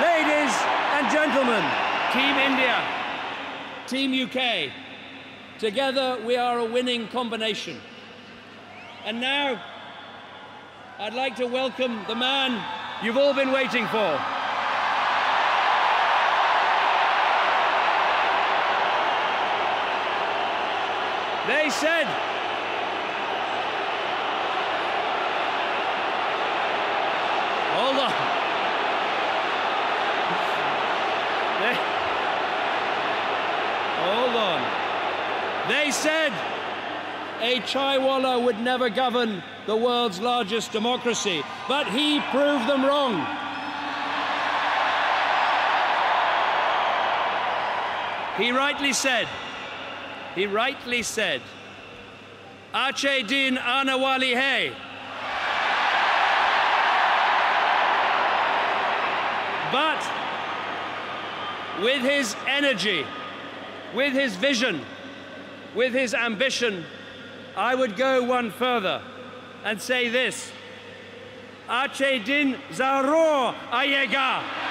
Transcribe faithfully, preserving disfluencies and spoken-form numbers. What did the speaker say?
Ladies and gentlemen, Team India, Team U K, together we are a winning combination. And now, I'd like to welcome the man you've all been waiting for. They said, hold on. They, hold on. They said a chaiwallah would never govern the world's largest democracy, but he proved them wrong. He rightly said, he rightly said, Achche din aane wali hai. But with his energy, with his vision, with his ambition, I would go one further and say this: Achche din zaroor ayega.